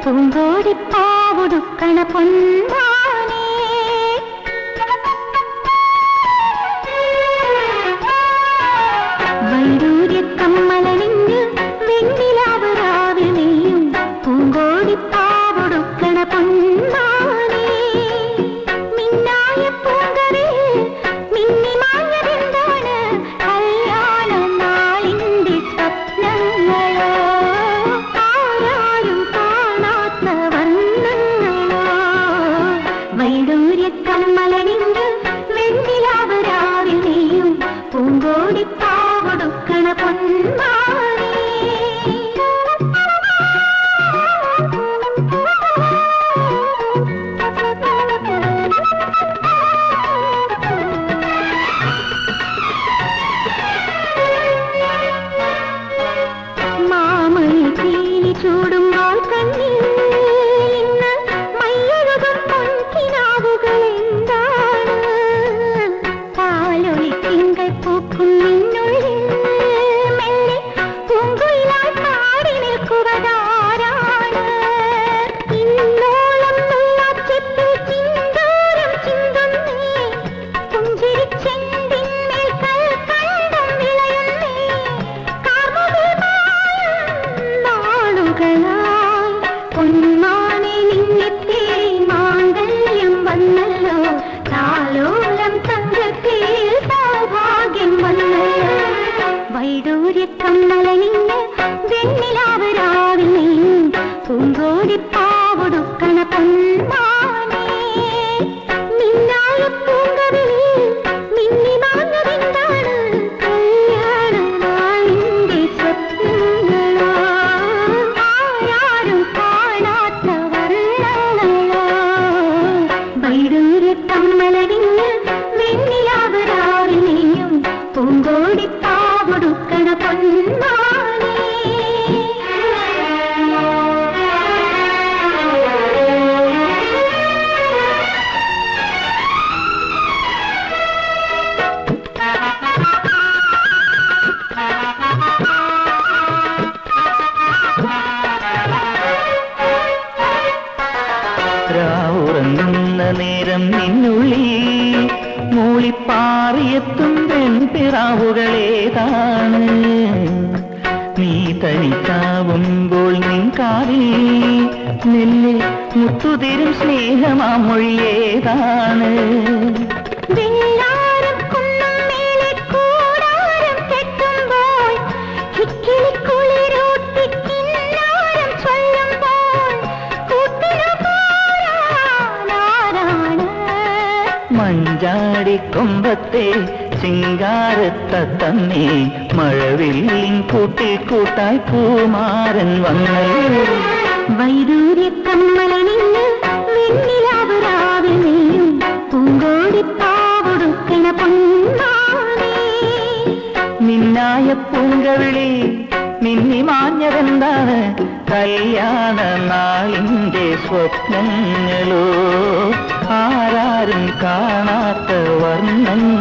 പൂങ്കോടിപ്പാവുടുക്കണ പൊന്നാനേ വൈഡൂര്യക്കമ്മലണിഞ്ഞ് വെണ്ണിലാവ് രാവിൽ നെയ്യും പൂങ്കോടിപ്പാവുടുക്കണ പൊന്നാനേ മിന്നായ പൂങ്കറിൽ മിന്നിമാഞ്ഞതെന്താണ് കല്യാണ നാളിന്റെ സ്വപ്നങ്ങളോ ആരാരും കാണാത്ത വർണ്ണങ്ങളോ വൈഡൂര്യക്കമ്മലണിഞ്ഞ് വെണ്ണിലാവ് രാവിൽ നെയ്യും പൂങ്കോടിപ്പാവുടുക്കണ പൊന്മാനേ മാമയിൽ തീനി ചൂടുമ്പോൾ കണ്ണിൽ ഇന്ന് മയ്യഴുകും പൊൻകിനാവുകൾ എന്താണ് പാലൊളി തിങ്കൾ പൂക്കും നിന്നുള്ളിൽ മെല്ലെ പൂങ്കുയിലായി പാടി നിൽക്കുവതാരാണ് ഇന്നോളം നുള്ളാച്ചെപ്പിൽ ചിന്തൂരം ചിന്തുന്നേ പുഞ്ചിരിച്ചെന്തിന്മേൽ കൽക്കണ്ടം വിളയുന്നേ നാളുകളായി പൊന്മാനെ നിന്നെ തേടി മാംഗല്യം വന്നല്ലോ താലോലം തങ്കത്തിൽ സൗഭാഗ്യം വന്നല്ലോ വൈഡൂര്യക്കമ്മലണിഞ്ഞ് വെണ്ണിലാവ് രാവിൽ നെയ്യും പൂങ്കോടിപ്പാവുടുക്കണ പൊന്മാനേ മിന്നായ പൂങ്കറിൽ മിന്നിമാഞ്ഞതെന്താണ് കല്യാണ നാളിന്റെ സ്വപ്നങ്ങളോ ആരാരും കാണാത്ത വർണ്ണങ്ങളോ വൈഡൂര്യക്കമ്മലണിഞ്ഞ് വെണ്ണിലാവ് രാവിൽ നെയ്യും പൂങ്കോടിപ്പാവുടുക്കണ പൊന്മാനേ രാവുറങ്ങുന്ന നേരം നിന്നുള്ളി മൂളിപ്പാറിയെത്തും പെൺപിറാവുകളേതാണ് നീ തനിച്ചാവുമ്പോൾ നിൻ കാതിൽ നെല്ല് മുത്തുതിരും സ്നേഹമാ മൊഴിയേതാണ് വെള്ളാരം കുന്നും മേലെ കൂടാരം കെട്ടുമ്പോൾ കിക്കിളിക്കുളിരൂട്ടി കിന്നാരം ചൊല്ലുമ്പോൾ കൂട്ടിനു പോരാനാരാണ് മഞ്ചാടിക്കൊമ്പത്തെ ചിങ്കാരത്തത്തമ്മേ മഴവില്ലിൻ കൂട്ടിൽ കൂട്ടായി പൂമാരൻ വന്നല്ലോ വൈഡൂര്യക്കമ്മലണിഞ്ഞ് വെണ്ണിലാവ് രാവിൽ നെയ്യും പൂങ്കോടിപ്പാവുടുക്കണ പൊന്മാനേ മിന്നായ പൂങ്കവിളി മിന്നിമാഞ്ഞതെന്താണ് കല്യാണ നാളിന്റെ സ്വപ്നങ്ങളോ ആരാരും കാണാത്ത വർണ്ണങ്ങൾ